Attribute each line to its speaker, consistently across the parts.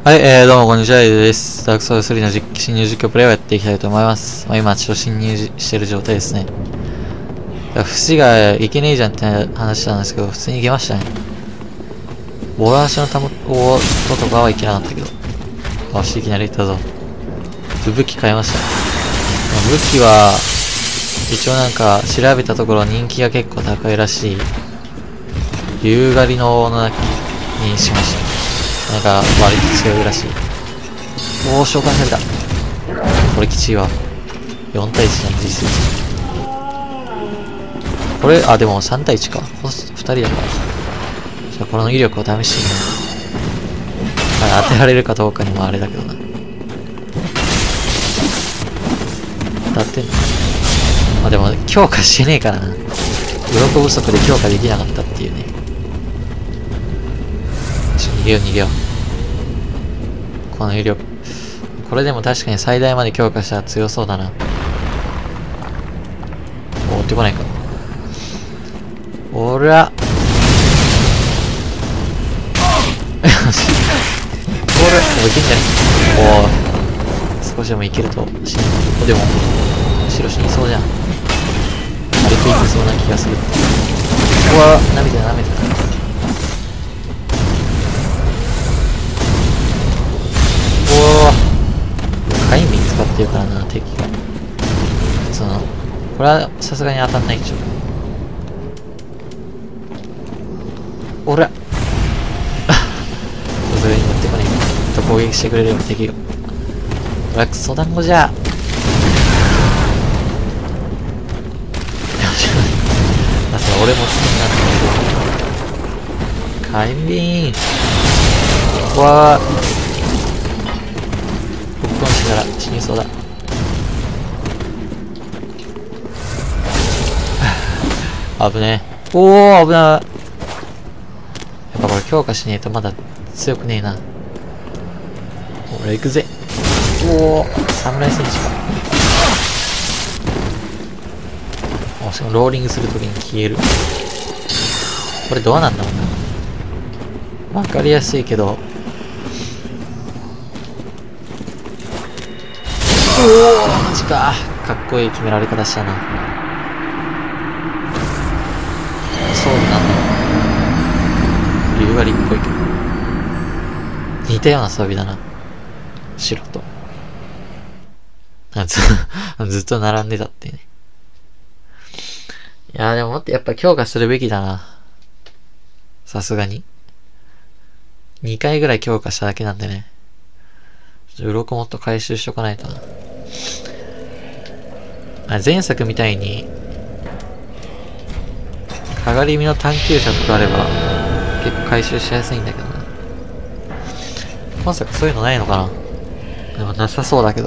Speaker 1: はい、どうもこんにちは、エイドです。ダークソウル3の侵入実況プレイをやっていきたいと思います。今ちょっと侵入してる状態ですね。節がいけねえじゃんって話なんですけど、普通にいけましたね。ボランシの音とかはいけなかったけど。よし、いきなり行ったぞ。武器変えました。武器は、一応なんか調べたところ人気が結構高いらしい。竜狩りの斧にしました。なんか割と強いらしい。おー、召喚された。これきちいわ。4対1じゃん、実質。これ、でも3対1か。2人だから。じゃあこの威力を試してみよう。当てられるかどうかにもあれだけどな。当たってんの？でも強化してねえからな。鱗不足で強化できなかったっていうね。逃げよう逃げよう。この威力。これでも確かに最大まで強化したら強そうだな。追ってこないか。おらおらいけんじゃねおー、少しでもいけると死ぬ。でも後ろ死にそうじゃん。軽くいけそうな気がする。うわー、舐めてた舐めてた。火炎瓶使ってるからな、敵が。普通の。これはさすがに当たんないでしょ。おらそれに乗ってこねえと攻撃してくれるよ、敵が。これはクソ団子じゃ。よし。俺も好きなんだけど。火炎瓶うわー。ポップコーンしたら死にそうだ。危ねえ。おー、危ない。やっぱこれ強化しねえとまだ強くねえな。俺行くぜ。おー、侍戦士か。しかもローリングするときに消える。これどうなんだろうな。わかりやすいけど。おお、マジか。かっこいい決められ方したな。そうなんだろう。竜狩りっぽいけど。似たような装備だな。白と。ずっと並んでたってね。いやーでももっとやっぱ強化するべきだな。さすがに。2回ぐらい強化しただけなんでね。鱗もっと回収しとかないとな。前作みたいに、かがりみの探求者とかあれば、結構回収しやすいんだけどな。今作そういうのないのかな？でもなさそうだけど。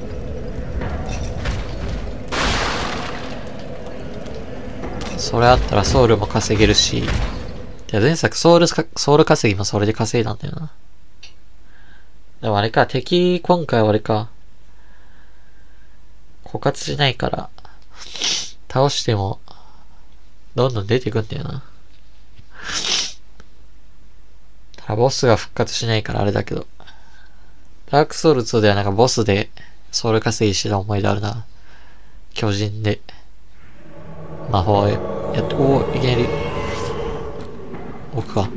Speaker 1: それあったらソウルも稼げるし、いや前作ソウル稼ぎもそれで稼いだんだよな。でもあれか、今回はあれか。枯渇しないから、倒しても、どんどん出てくんだよな。ただボスが復活しないからあれだけど。ダークソウル2ではなんかボスでソウル稼ぎしてた思い出あるな。巨人で。魔法やって、いきなり。奥か。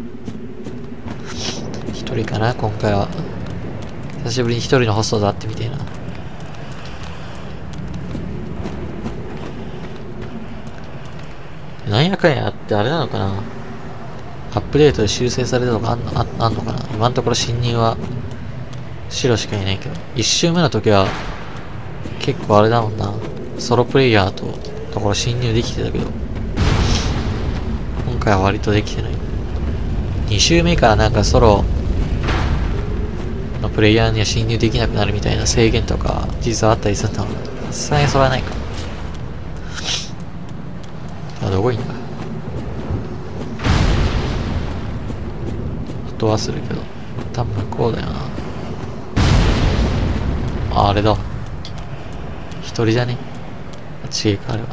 Speaker 1: 一人かな、今回は。久しぶりに一人のホストと会ってみてえな。なんやかんやあってあれなのかな。アップデートで修正されたとかあんのかな。今のところ侵入は白しかいないけど。一周目の時は結構あれだもんな。ソロプレイヤーところ侵入できてたけど。今回は割とできてない。2周目からなんかソロのプレイヤーには侵入できなくなるみたいな制限とか実はあったりするんだもんな。さすがにそれはないか。どこいんだ。音はするけど多分向こうだよな。あれだ。一人じゃね。違えかあれは。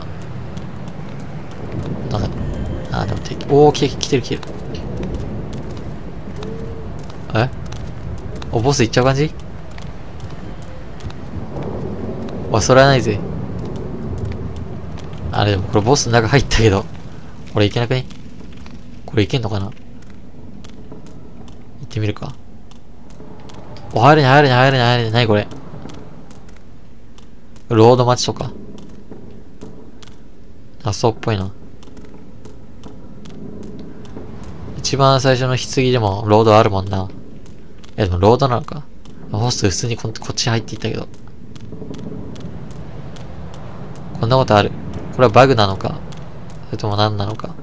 Speaker 1: なんだ。でも敵。来てる。 お、ボスいっちゃう感じ？それはないぜ。あれでもこれボスの中入ったけど、これいけなくね？これいけんのかな？行ってみるか。入れない入れない入れない入れない。何これ。ロード待ちとか。そうっぽいな。一番最初の棺でもロードあるもんな。でもロードなのか。ホスト普通にこっち入っていったけど。こんなことある。これはバグなのかそれとも何なのか。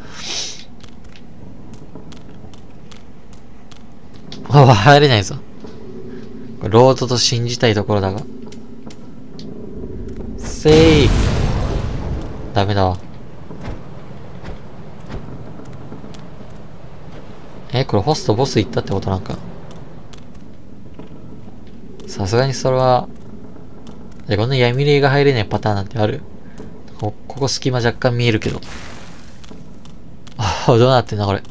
Speaker 1: 入れないぞ。これロードと信じたいところだが。せい。ダメだわ。これホストボス行ったってことなんか。さすがにそれは、こんな闇霊が入れないパターンなんてある？ここ隙間若干見えるけど。どうなってんだこれ。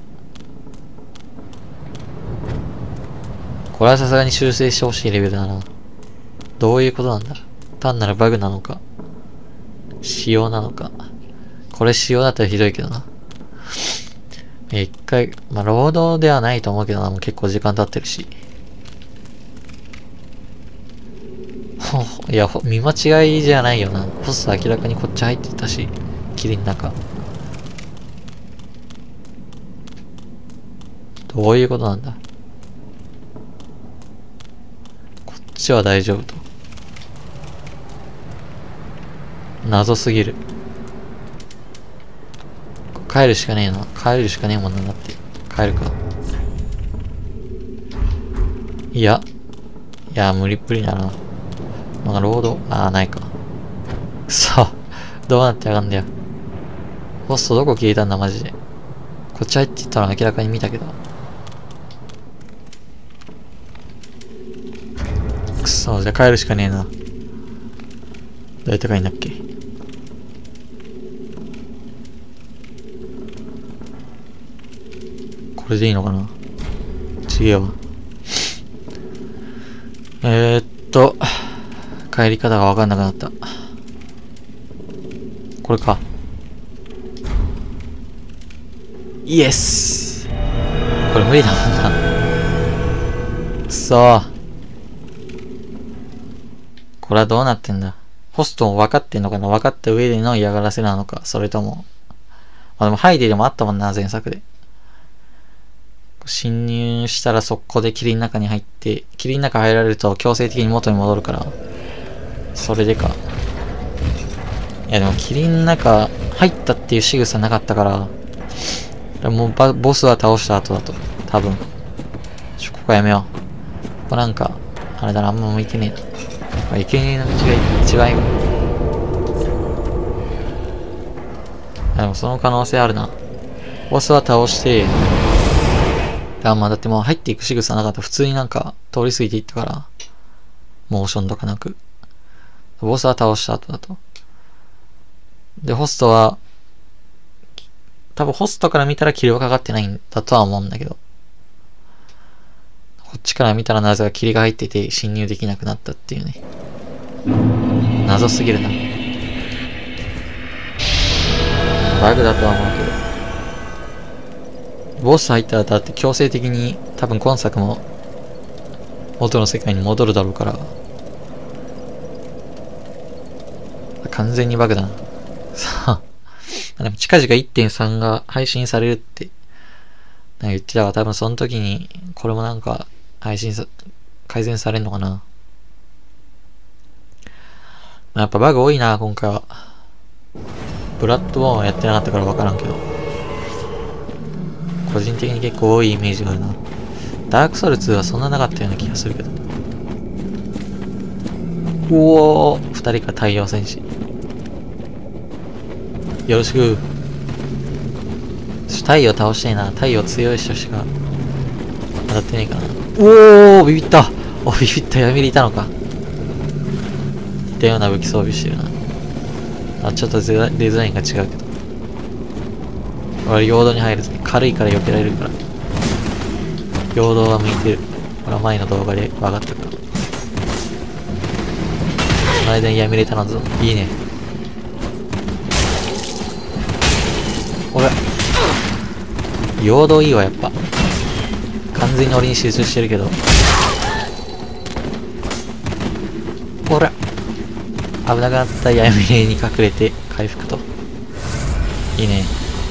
Speaker 1: これはさすがに修正してほしいレベルだな。どういうことなんだ？単なるバグなのか仕様なのか。これ仕様だったらひどいけどな。一回、ロードではないと思うけどな。もう結構時間経ってるし。いや、見間違いじゃないよな。ポス明らかにこっち入ってたし。霧の中。どういうことなんだ？こっちは大丈夫と。謎すぎる。帰るしかねえな。帰るしかねえもんなんだって。帰るか。いや、無理っぷりだな。なんかロード、ないか。くそ。どうなってやがんだよ。ホストどこ消えたんだ、マジで。こっち入っていったの明らかに見たけど。くそ、じゃあ帰るしかねえな。どうやって帰んだっけ。これでいいのかな。違えわ。帰り方がわかんなくなった。これか。イエス。これ無理だもんな。くそー。これはどうなってんだ。ホストも分かってんのかな。分かった上での嫌がらせなのか。それとも。でもハイデでもあったもんな、前作で。侵入したら速攻で霧の中に入って、霧の中入られると強制的に元に戻るから。それでか。いやでも霧の中入ったっていう仕草なかったから、もうボスは倒した後だと。多分。ここやめよう。ここなんか、あれだな、あんま向いてねえな。いけねえの道が一番いい。でもその可能性あるな。ボスは倒して、だってもう入っていく仕草なかった。普通になんか通り過ぎていったから。モーションとかなく。ボスは倒した後だと。で、ホストは、多分ホストから見たら霧はかかってないんだとは思うんだけど。こっちから見たらなぜか霧が入ってて侵入できなくなったっていうね。謎すぎるな。バグだとは思うけど。ボス入ったらだって強制的に多分今作も元の世界に戻るだろうから。完全にバグだな。さあ。でも近々 1.3 が配信されるって言ってたから多分その時にこれもなんか改善されるのかな。やっぱバグ多いな、今回は。ブラッドボーンはやってなかったから分からんけど。個人的に結構多いイメージがあるな。ダークソウル2はそんななかったような気がするけど。おー、2人か太陽戦士。よろしく。太陽倒してえな。太陽強い人しか当たってねえかな。おー、ビビった。ビビった。闇にいたのか。似たような武器装備してるな。ちょっとデザインが違うけど。俺、陽動に入ると軽いから避けられるから。陽動は向いてる。 これは前の動画で分かったから。その間に闇入れたのぞ。いいね。ほら。陽動いいわ、やっぱ。完全に俺に集中してるけど。ほら。危なくなった闇入れに隠れて回復と。いいね。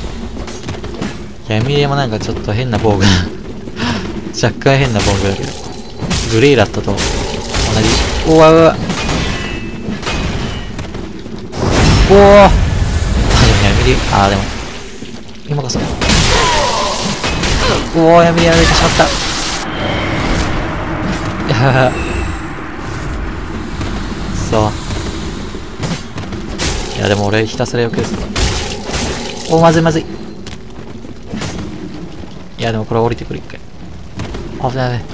Speaker 1: 闇入れもなんかちょっと変な防具。若干変な防具だけど。グレイラットと同じ。うわうわ。おお。でも闇入れ、でも。今こそ。おお、闇入れやられてしまった。いやそう。いやでも俺ひたすらよくですから。おお、まずいまずい。いやでもこれ降りてくる一回。危ない危ない。や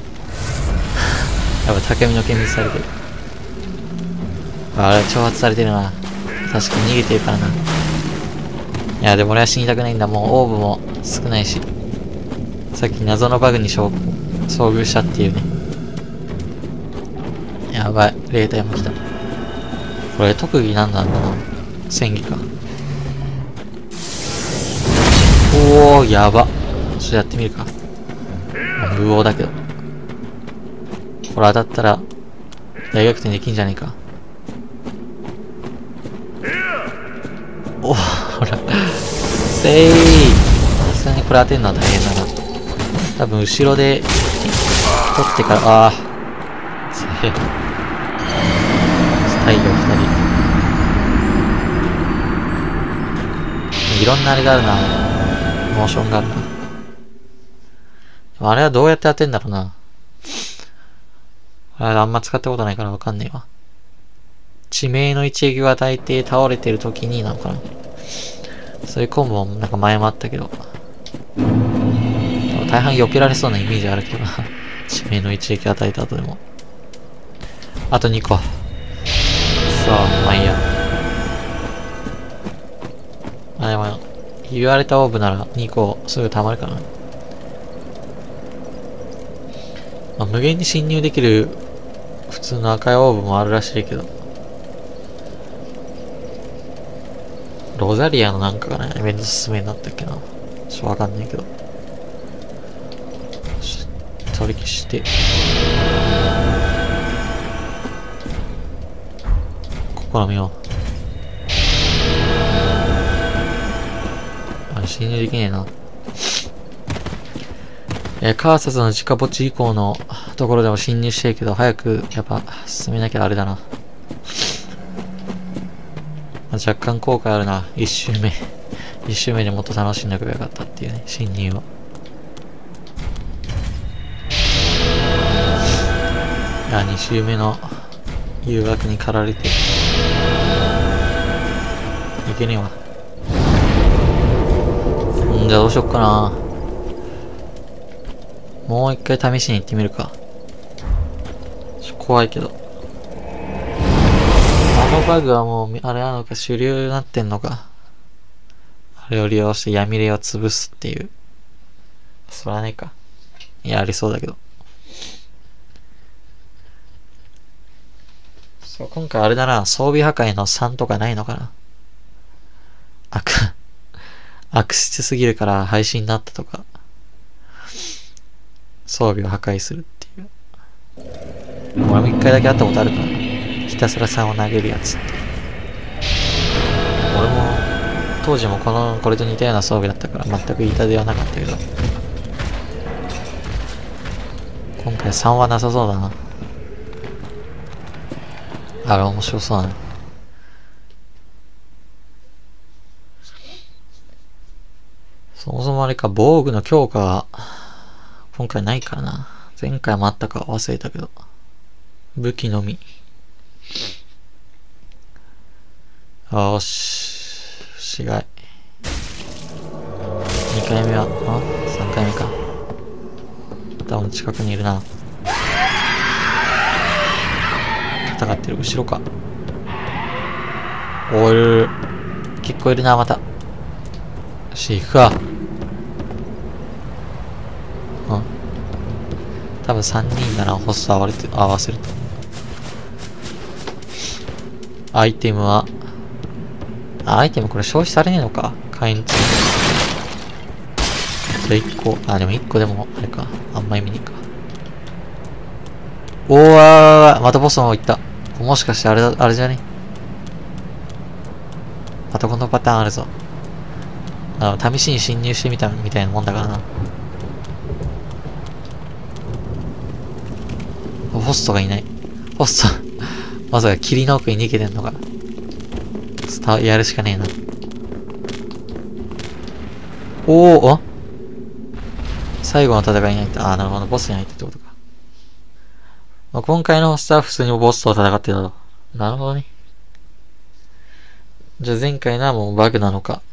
Speaker 1: っぱ竹見の剣密されてる。あれ挑発されてるな。確かに逃げてるからな。いやでも俺は死にたくないんだ。もうオーブも少ないし。さっき謎のバグに遭遇したっていうね。やばい。霊体も来た。これ特技なんなんだな。戦技か。おー、やば。ちょっとやってみるか。無謀だけど。これ当たったら、大逆転できんじゃねえか。おほら。せい。さすがにこれ当てるのは大変だな。多分後ろで、取ってから、すげえ。太陽2人。いろんなあれがあるな。モーションがあるな。あれはどうやって当てんだろうな。あんま使ったことないからわかんねえわ。致命の一撃を与えて倒れてる時になのかな。そういうコンボもなんか前もあったけど。大半避けられそうなイメージあるけどな。致命の一撃与えた後でも。あと2個。さあ、まあいいや。でも、言われたオーブなら2個すぐ溜まるかな。無限に侵入できる普通の赤いオーブもあるらしいけど。ロザリアのなんかがね、イベント進めになったっけな。ちょっとわかんないけど。取り消して。試みよう。侵入できねえな。カーサスの直墓地以降のところでも侵入してるけど、早くやっぱ進めなきゃあれだな。若干後悔あるな。一周目でもっと楽しんでおけばよかったっていうね、侵入は。いや、2周目の誘惑に駆られていけねえわ。じゃあどうしよっかな。もう一回試しに行ってみるか。怖いけど。あのバグはもう、あれなのか、主流になってんのか。あれを利用して闇霊を潰すっていう。そらねえか。いや、ありそうだけど。そう、今回あれだな、装備破壊の3とかないのかな。悪質すぎるから廃止になったとか。装備を破壊するっていう。俺も一回だけ会ったことあるから。ひたすら3を投げるやつって。俺も、当時もこれと似たような装備だったから全く痛手はなかったけど。今回3はなさそうだな。あれ面白そうだね。そもそもあれか、防具の強化は、今回ないからな。前回もあったか忘れたけど。武器のみ。よし。死骸。2回目は、3回目か。多分近くにいるな。戦ってる。後ろか。おる。結構いるな、また。よし、行くか。 多分3人だな、ホスト合わせると。アイテムは、アイテムこれ消費されねえのか。火炎ついて。1個、でも1個でも、あれか。あんま意味ねえか。おー、またボスの方行った。もしかしてあれじゃね？またこのパターンあるぞ。試しに侵入してみたみたいなもんだからな。ホストがいない。ホスト、まさか霧の奥に逃げてんのか。やるしかねえな。最後の戦いに入った。なるほど、ボスに入ったってことか。今回のホストは普通にボスと戦ってたと。なるほどね。じゃあ前回のはもうバグなのか。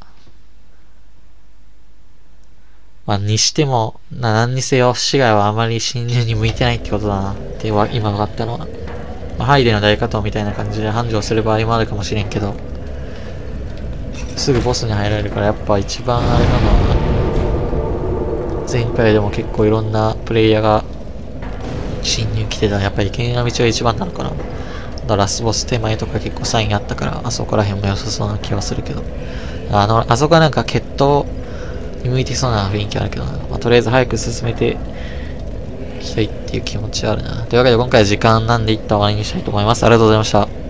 Speaker 1: にしても、何にせよ、市街はあまり侵入に向いてないってことだな。って今分かったのは。ハイデの大加藤みたいな感じで繁盛する場合もあるかもしれんけど、すぐボスに入られるからやっぱ一番あれなのは、前回でも結構いろんなプレイヤーが侵入来てた。やっぱり剣な道は一番なのかな。ラスボス手前とか結構サインあったから、あそこら辺も良さそうな気はするけど。あそこはなんか決闘に向いてそうな雰囲気あるけどな。とりあえず早く進めていきたいっていう気持ちはあるな。というわけで今回は時間なんで一旦終わりにしたいと思います。ありがとうございました。